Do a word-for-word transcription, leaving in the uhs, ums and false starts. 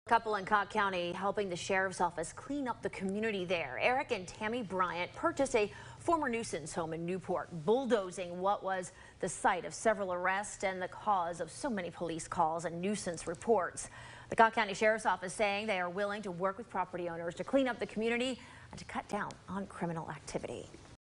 Couple in Cocke County helping the sheriff's office clean up the community there. Eric and Tammy Bryant purchased a former nuisance home in Newport, bulldozing what was the site of several arrests and the cause of so many police calls and nuisance reports. The Cocke County Sheriff's Office saying they are willing to work with property owners to clean up the community and to cut down on criminal activity.